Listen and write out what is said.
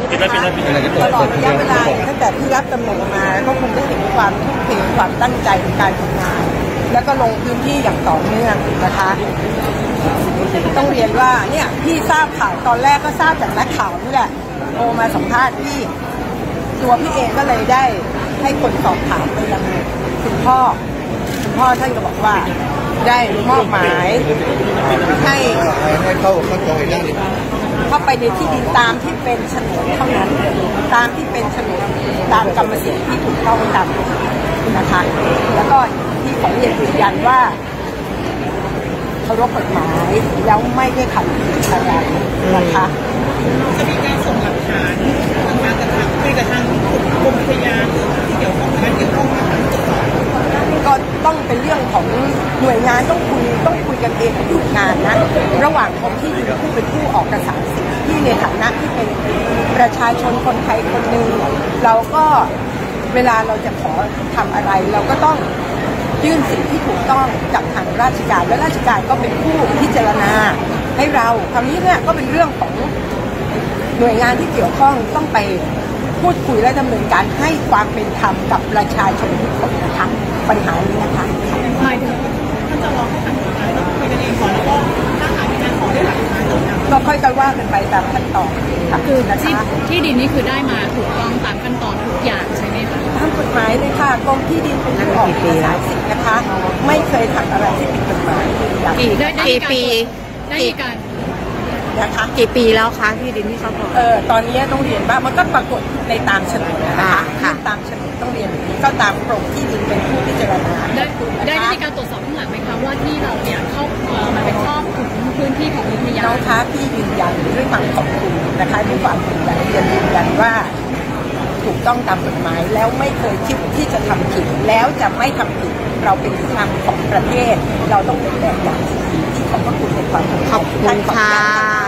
ตลอดระยะเวลาตั้งแต่ที่รับตำแหน่งมาก็คงได้เห็นความทุ่มเทความตั้งใจในการทำงานแล้วก็ลงพื้นที่อย่างต่อเนื่องนะคะต้องเรียนว่าเนี่ยพี่ทราบข่าวตอนแรกก็ทราบจากนักข่าวนี่แหละโทรมาสัมภาษณ์พี่ตัวพี่เองก็เลยได้ให้คนสอบถามไปยังคุณพ่อท่านก็บอกว่าได้มอบหมายให้เข้าไปในที่ดินตามที่เป็นโฉนดเท่านั้นตามที่เป็นโฉนดตามกรรมสิทธิ์ที่ถูกต้องตามนะคะแล้วก็ที่ขอเรียนยืนยันว่าเคารพกฎหมายแล้วไม่ได้ขัดขืนอะไรนะคะจะมีการส่งหลักฐานทางการคุยกับทางกรมอุทยานที่เกี่ยวข้องกับการเกี่ยวข้องกับการตรวจสอบก็ต้องเป็นเรื่องของหน่วยงานต้องคุยกันเองทุกงานนะระหว่างกรมที่ดินผู้เป็นผู้ออกเอกสารสิทธิ์ที่ในฐานะที่เป็นประชาชนคนไทยคนหนึ่งเราก็เวลาเราจะขอทำอะไรเราก็ต้องยื่นสิ่งที่ถูกต้องจากทางราชการและราชการก็เป็นผู้พิจารณาให้เราคำนี้เนี่ยก็เป็นเรื่องของหน่วยงานที่เกี่ยวข้องต้องไปพูดคุยและดำเนินการให้ความเป็นธรรมกับประชาชนทุกคนนะคะปัญหานี้นะคะหมายถึงท่านจะรอให้ทางหน่วยงานต้องคุยกันเองก่อนแล้วก็ถ้าหากมีการขอได้หลักฐานต่างๆก็ค่อยกันว่ากันไปตามขั้นตอนคือที่ดินนี้คือได้มาถูกต้องตามขั้นตอนทุกอย่างใช่ไหมคะตามกฎหมายเลยค่ะกรมที่ดินเป็นผู้ออกเอกสารสิทธิ์นะคะไม่เคยทำอะไรที่ผิดกฎหมายกี่ปีได้การนะคะกี่ปีแล้วคะที่ดินที่เขาบอกตอนนี้ต้องเรียนว่ามันก็ปรากฏในตามโฉนดนะคะตามโฉนดต้องเรียนก็ตามกรมที่ดินเป็นผู้พิจารณาได้มีการตรวจสอบข้างหลังไหมคะว่าที่เราเนี่ยเข้ามันเป็นครอบถึงพื้นที่ของอุทยานน้องคะพี่ยืนยันด้วยความขอบคุณนะคะด้วยความยืนยันว่าถูกต้องตามกฎหมายแล้วไม่เคยคิดที่จะทำผิดแล้วจะไม่ทำผิดเราเป็นผู้นำของประเทศเราต้องเป็นแบบอย่างที่ขอบพระคุณในความขอบคุณค่ะ